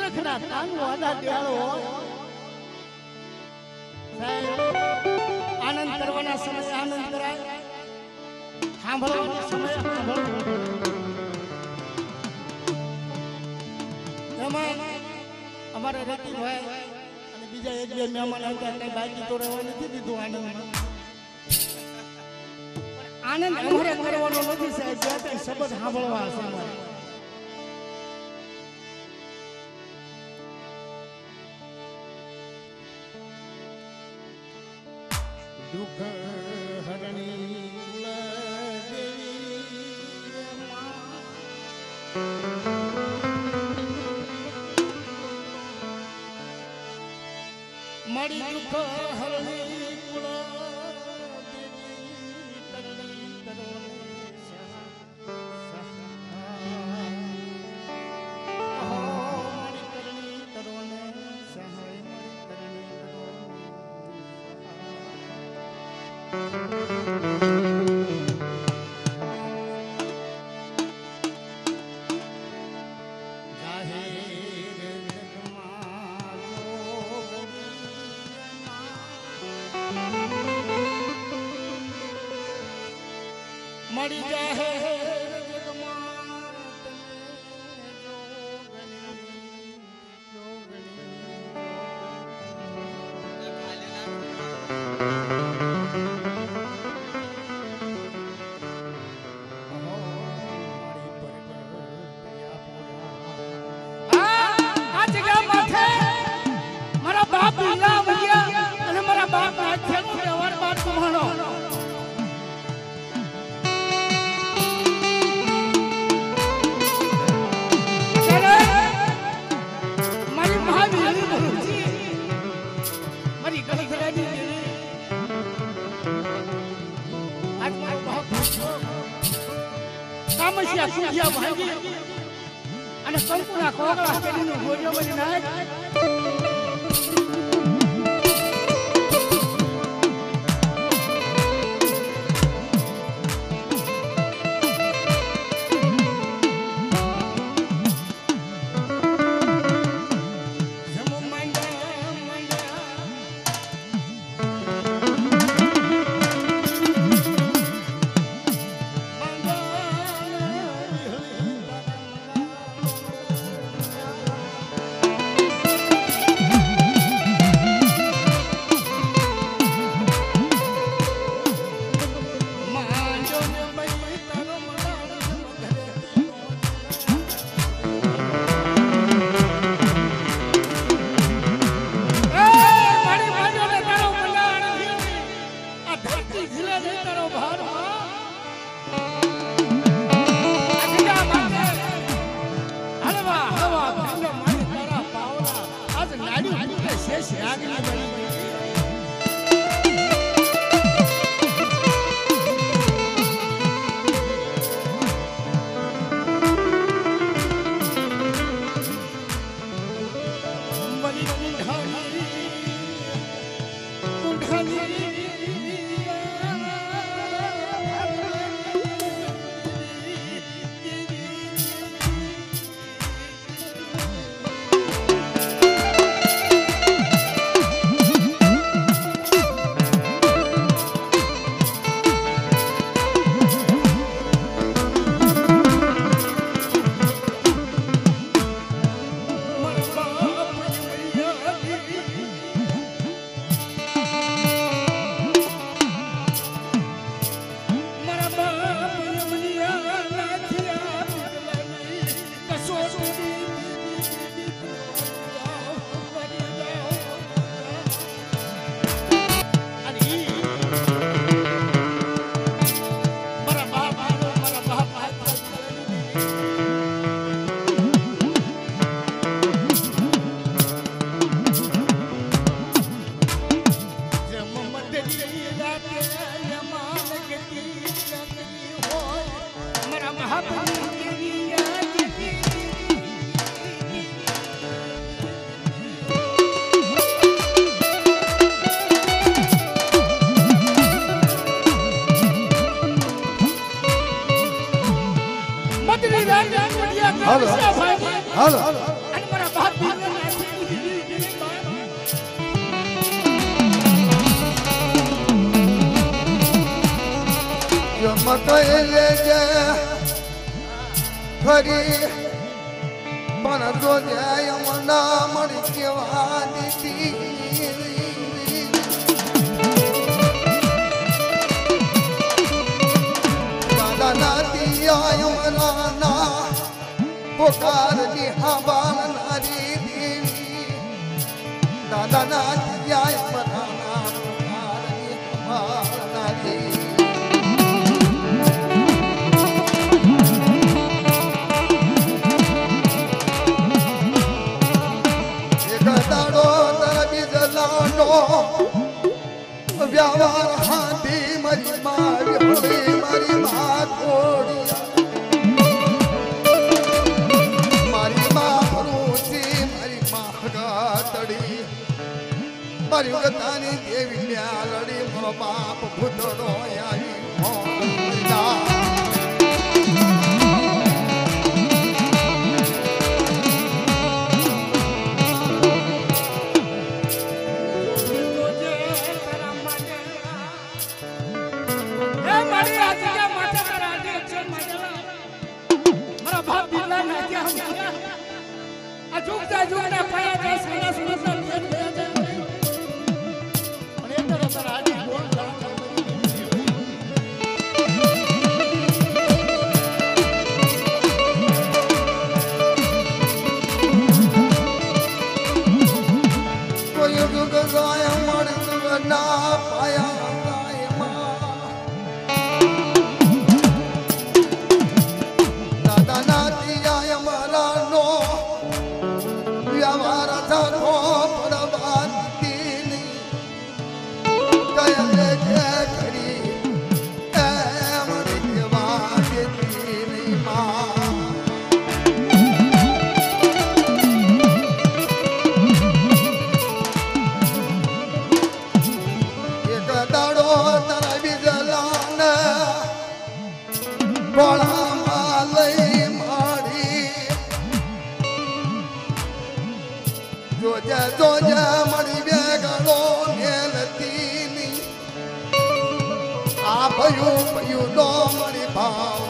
મૂર્ખના તાંગો આડા દેળો આનંદ કરવાના સમય આનંદ કરાય, સાંભળવાના સમય સાંભળવો. એમાં અમારે રતિભાઈ અને બીજા એક બે મહેમાન હતા, કઈ બાકી તો રહેવા નથી દીધું આનંદમાં. આનંદ અમારે કરવાનો નથી સાહેબ, જ્યાં શબ્દ સાંભળવા હશે અમારે. દુઃખ હરણી મળી દુઃખ હરણી કુળ મળી જાહે મારા બાપ અને મારા બાપ અને સંપૂર્ણ કોગળા કરીને ગોળીઓ બની નાખ. હાલો હાલો. કહી લેજે ફરી પણ જો જાય મના મળી કેવા દીધી દાદા નાતી આયમના ના પોકાર ની હવાલ નારી દેવી દાદા નાતી આયમના ના પોકાર ની હવાલ નારી વ્યવહાર હાથી મારી મારી હોળી મારી માં થોડી મારી માં રૂચી મારી માં ગાતડી મારી ગતાની દેવી લ્યાલડી મારો બાપ ભૂતડો આવી મળી બેગડો નેલતી આ ભયું ભયું નો મળી ભાવ